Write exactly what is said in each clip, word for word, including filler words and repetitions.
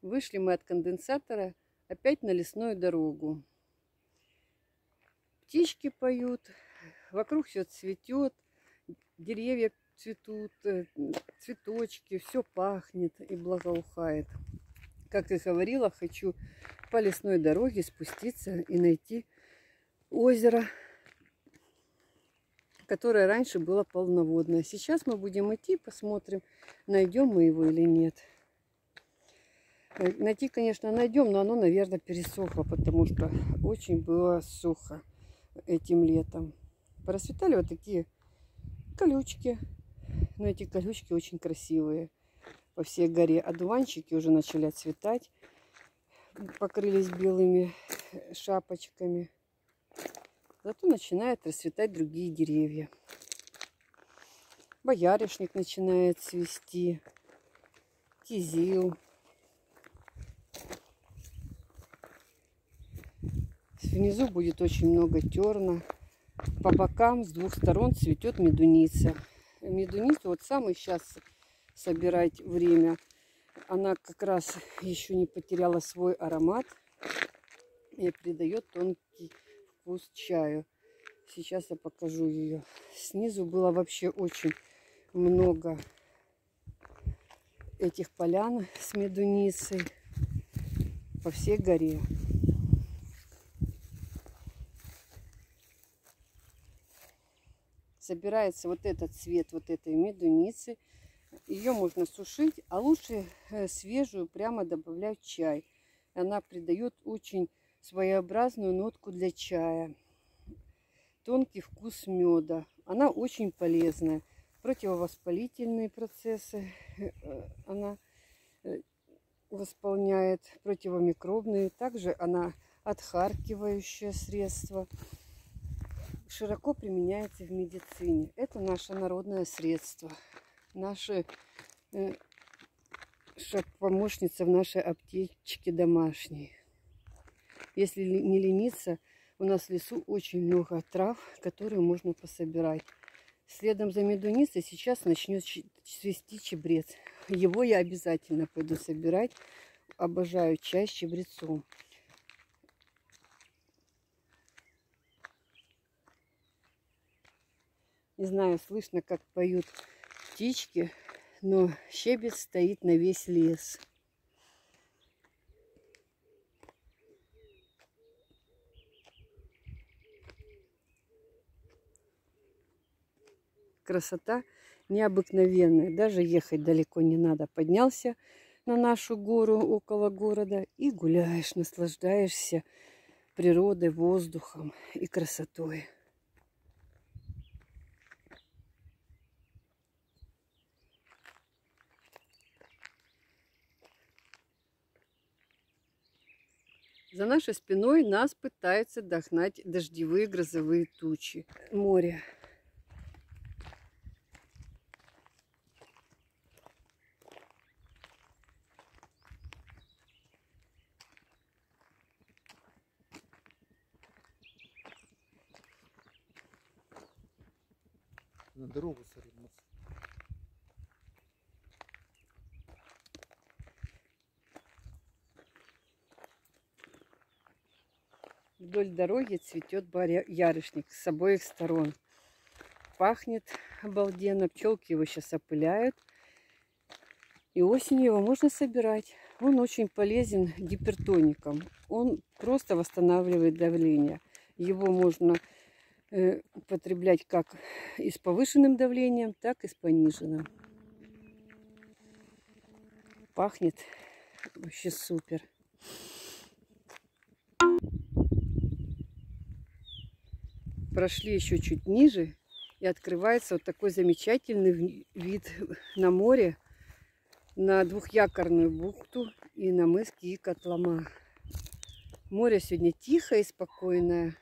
Вышли мы от конденсатора опять на лесную дорогу. Птички поют, вокруг все цветет, деревья цветут, цветочки, все пахнет и благоухает. Как и говорила, хочу по лесной дороге спуститься и найти озеро, которое раньше было полноводное. Сейчас мы будем идти, посмотрим, найдем мы его или нет. Найти, конечно, найдем, но оно, наверное, пересохло, потому что очень было сухо этим летом. Просветали вот такие колючки. Но эти колючки очень красивые по всей горе. Одуванчики уже начали отцветать, покрылись белыми шапочками. Зато начинают расцветать другие деревья. Боярышник начинает цвести, кизил. Внизу будет очень много терна. По бокам с двух сторон цветет медуница. Медуницу вот самый сейчас собирать время. Она как раз еще не потеряла свой аромат и придает тонкий вкус чаю. Сейчас я покажу ее. Снизу было вообще очень много этих полян с медуницей по всей горе. Собирается вот этот цвет вот этой медуницы. Ее можно сушить, а лучше свежую прямо добавлять в чай. Она придает очень своеобразную нотку для чая. Тонкий вкус меда. Она очень полезная. Противовоспалительные процессы она восполняет, противомикробные. Также она отхаркивающее средство. Широко применяется в медицине. Это наше народное средство. Наша э, помощница в нашей аптечке домашней. Если не лениться, у нас в лесу очень много трав, которые можно пособирать. Следом за медуницей сейчас начнет цвести чебрец. Его я обязательно пойду собирать. Обожаю чай с чебрецом. Не знаю, слышно, как поют птички, но щебет стоит на весь лес. Красота необыкновенная. Даже ехать далеко не надо. Поднялся на нашу гору около города и гуляешь, наслаждаешься природой, воздухом и красотой. За нашей спиной нас пытаются догнать дождевые грозовые тучи. Море. На дорогу сорвался. Вдоль дороги цветет боярышник с обоих сторон. Пахнет обалденно. Пчелки его сейчас опыляют. И осенью его можно собирать. Он очень полезен гипертоникам. Он просто восстанавливает давление. Его можно э, употреблять как и с повышенным давлением, так и с пониженным. Пахнет вообще супер. Прошли еще чуть ниже, и открывается вот такой замечательный вид на море, на двухъякорную бухту и на мыс Кии-Котлама. Море сегодня тихое и спокойное.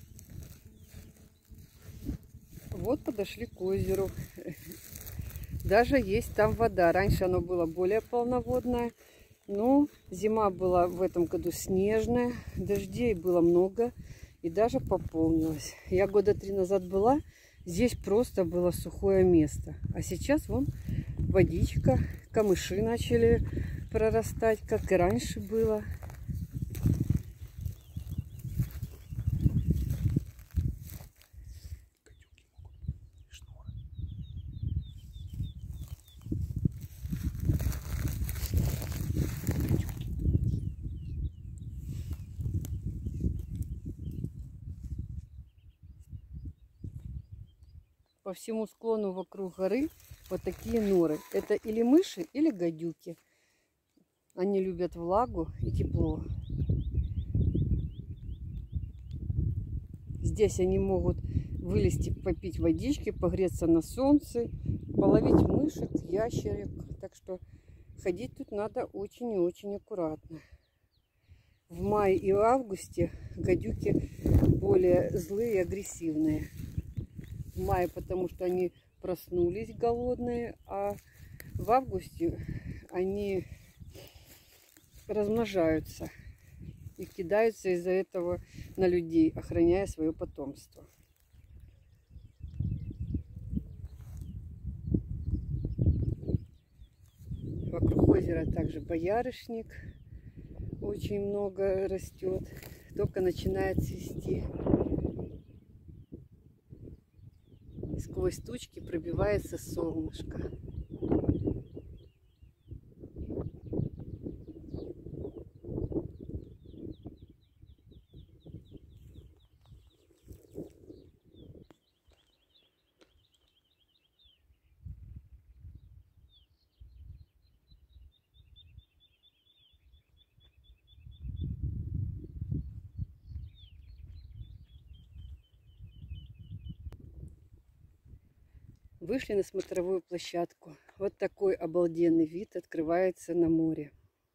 Вот подошли к озеру. даже есть там вода. Раньше оно было более полноводное, но зима была в этом году снежная, дождей было много и даже пополнилось. Я года три назад была, здесь просто было сухое место. А сейчас вон водичка, камыши начали прорастать, как и раньше было. По всему склону вокруг горы вот такие норы. Это или мыши, или гадюки. Они любят влагу и тепло. Здесь они могут вылезти, попить водички, погреться на солнце, половить мышек, ящерок. Так что ходить тут надо очень и очень аккуратно. В мае и августе гадюки более злые и агрессивные. В мае, потому что они проснулись голодные, а в августе они размножаются и кидаются из-за этого на людей, охраняя свое потомство. Вокруг озера также боярышник очень много растет, только начинает цвести. Сквозь тучки пробивается солнышко. Вышли на смотровую площадку. Вот такой обалденный вид открывается на море.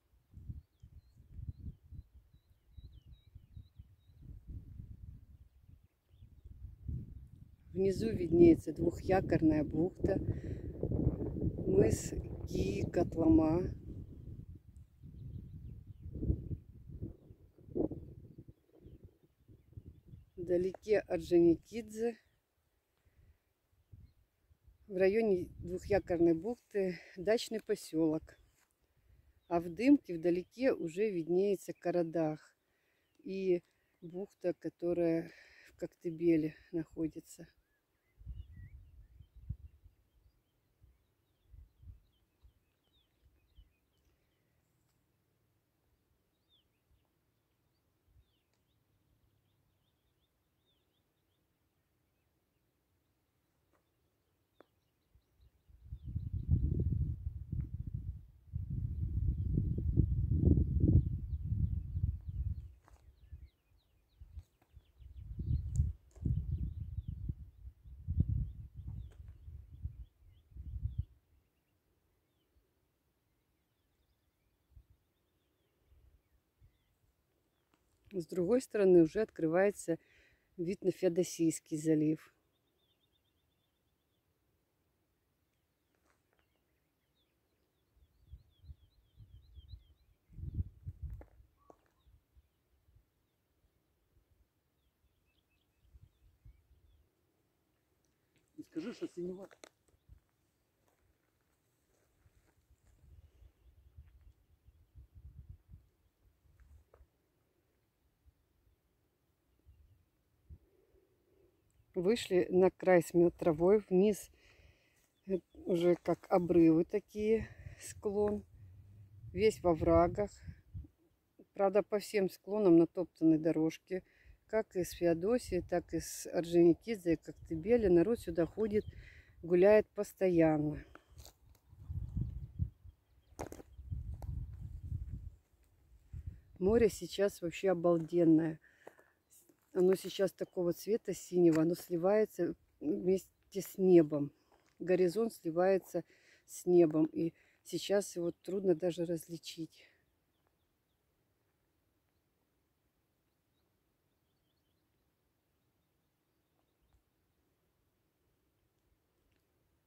Внизу виднеется двухъякорная бухта, мыс Ки-Котлама. Вдалеке Орджоникидзе. В районе двухъякорной бухты дачный поселок. А в дымке вдалеке уже виднеется Карадах и бухта, которая в Коктебеле находится. С другой стороны уже открывается вид на Феодосийский залив. И скажи, что синева. Вышли на край смотровой, вниз уже как обрывы такие, склон, весь во врагах. Правда, по всем склонам натоптаны дорожки, как из Феодосии, так и с Орджоникидзе, и Коктебеля. Народ сюда ходит, гуляет постоянно. Море сейчас вообще обалденное. Оно сейчас такого цвета синего, оно сливается вместе с небом. Горизонт сливается с небом, и сейчас его трудно даже различить.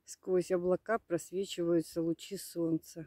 сквозь облака просвечиваются лучи солнца.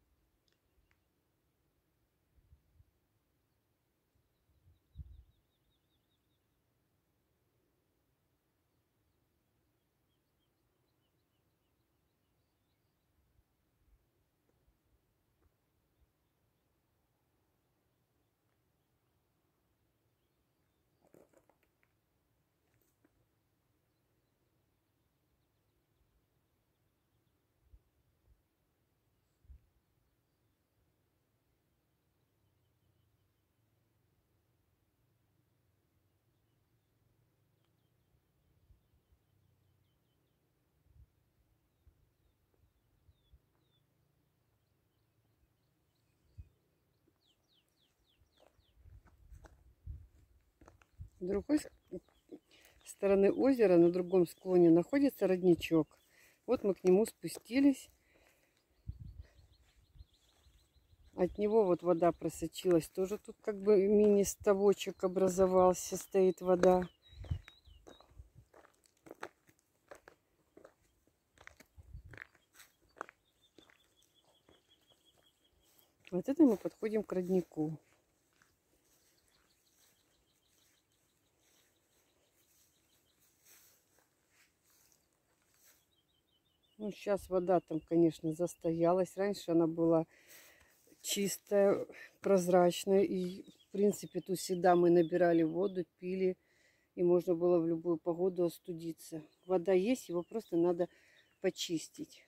С другой стороны озера, на другом склоне, находится родничок. Вот мы к нему спустились. От него вот вода просочилась. Тоже тут как бы мини-ставочек образовался, стоит вода. Вот это мы подходим к роднику. Ну, сейчас вода там, конечно, застоялась. Раньше она была чистая, прозрачная. И, в принципе, тут всегда мы набирали воду, пили. И можно было в любую погоду остудиться. Вода есть, его просто надо почистить.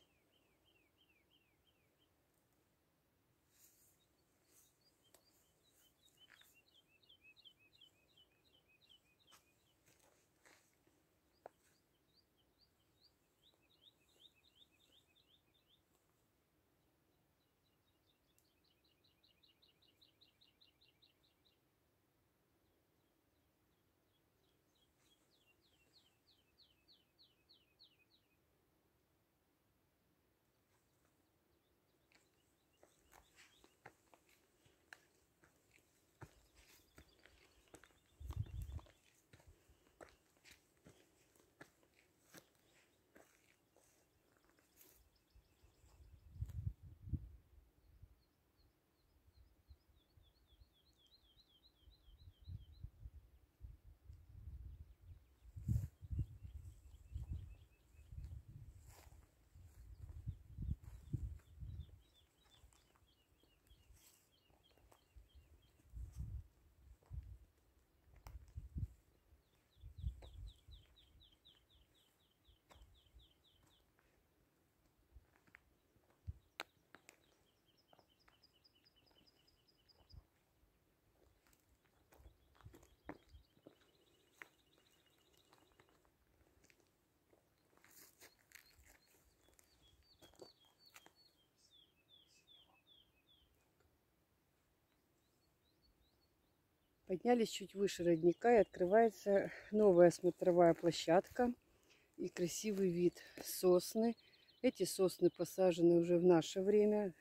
Поднялись чуть выше родника, и открывается новая смотровая площадка и красивый вид. Сосны. Эти сосны посажены уже в наше время.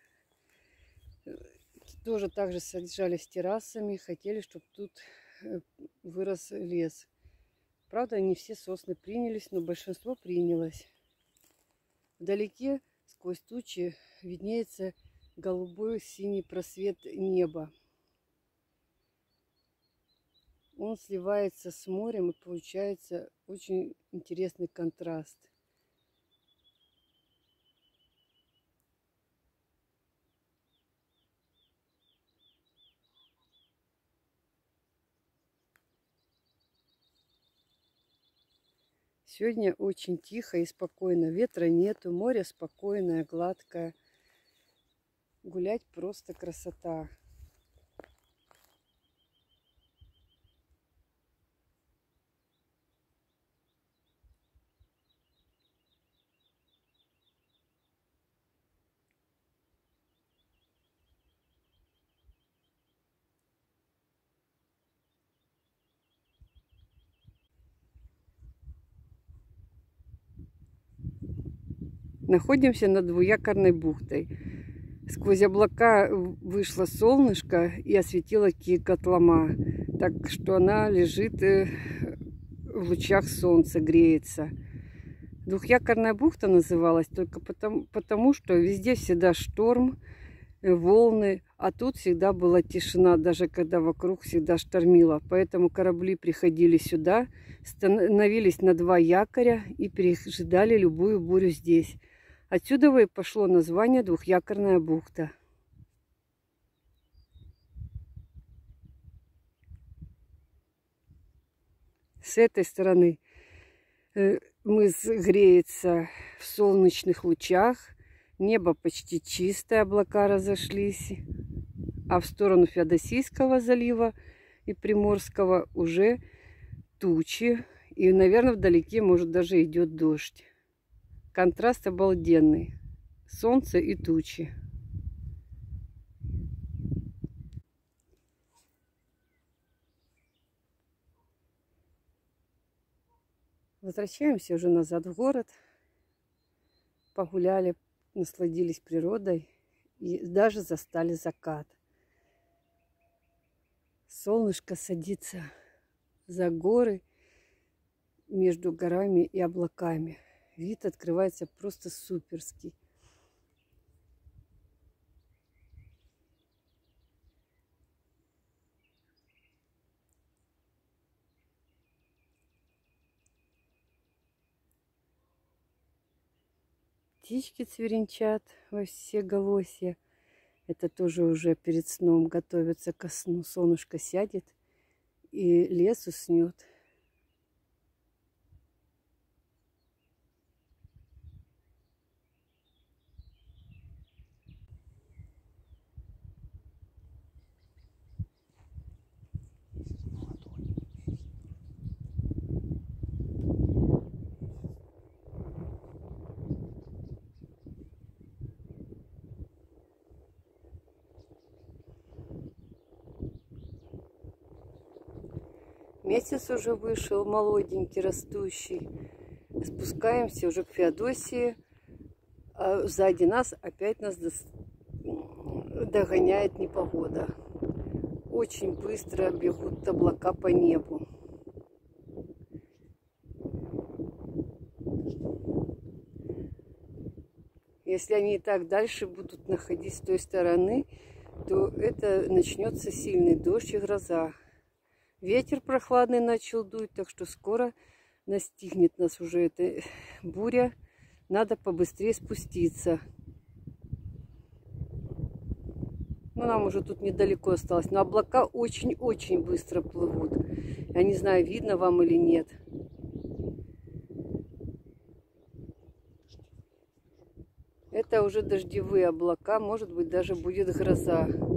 Тоже также сажались террасами. Хотели, чтобы тут вырос лес. Правда, не все сосны принялись, но большинство принялось. Вдалеке сквозь тучи виднеется голубой синий просвет неба. Он сливается с морем, и получается очень интересный контраст. Сегодня очень тихо и спокойно. Ветра нету, море спокойное, гладкое. Гулять просто красота. Находимся над Двуякорной бухтой. Сквозь облака вышло солнышко и осветило Котлома. Так что она лежит в лучах солнца, греется. Двухъякорная бухта называлась только потому, потому, что везде всегда шторм, волны, а тут всегда была тишина, даже когда вокруг всегда штормило. Поэтому корабли приходили сюда, становились на два якоря и пережидали любую бурю здесь. Отсюда и пошло название Двухъякорная бухта. С этой стороны мыс греется в солнечных лучах. Небо почти чистое, облака разошлись. А в сторону Феодосийского залива и Приморского уже тучи. И, наверное, вдалеке, может, даже идет дождь. Контраст обалденный. Солнце и тучи. Возвращаемся уже назад в город. Погуляли, насладились природой и даже застали закат. Солнышко садится за горы между горами и облаками. Вид открывается просто суперский. Птички цверенчат во все голосья. Это тоже уже перед сном готовятся ко сну. Солнышко сядет и лес уснет. Месяц уже вышел, молоденький, растущий. Спускаемся уже к Феодосии. А сзади нас опять нас догоняет непогода. Очень быстро бегут облака по небу. Если они и так дальше будут находить с той стороны, то это начнется сильный дождь и гроза. Ветер прохладный начал дуть, так что скоро настигнет нас уже эта буря. Надо побыстрее спуститься. Ну, нам уже тут недалеко осталось. Но облака очень-очень быстро плывут. Я не знаю, видно вам или нет. Это уже дождевые облака. Может быть, даже будет гроза.